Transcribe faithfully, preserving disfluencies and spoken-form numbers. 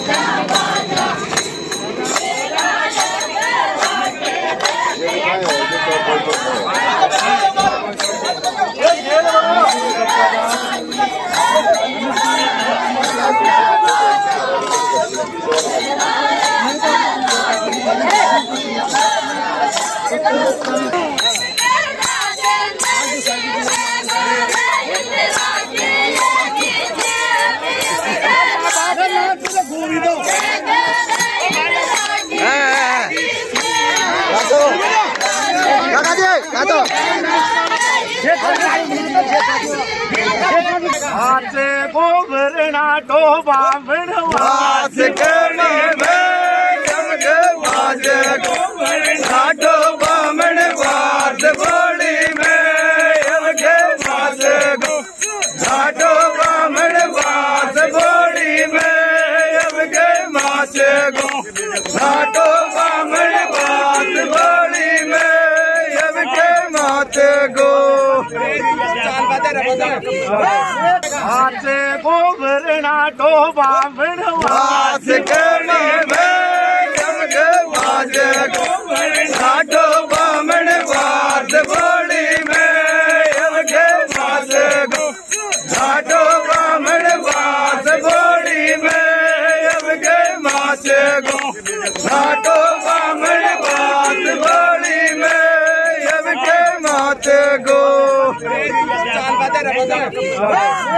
आसे गोबरना टोबा बनवास करने में जग बाज गोबरना टोबा बनवास बोली में जग बाज गो घाटो बनवास बोली में जग बाज गो घाटो बनवास बोली में जग बाज गो आसे गोबरना टोबा बनवास करने में जग बाज गोबरना टोबा बनवास बोली में जग बाज गो घाटो बनवास बोली में जग बाज गो घाटो बनवास बोली में जग बाज गो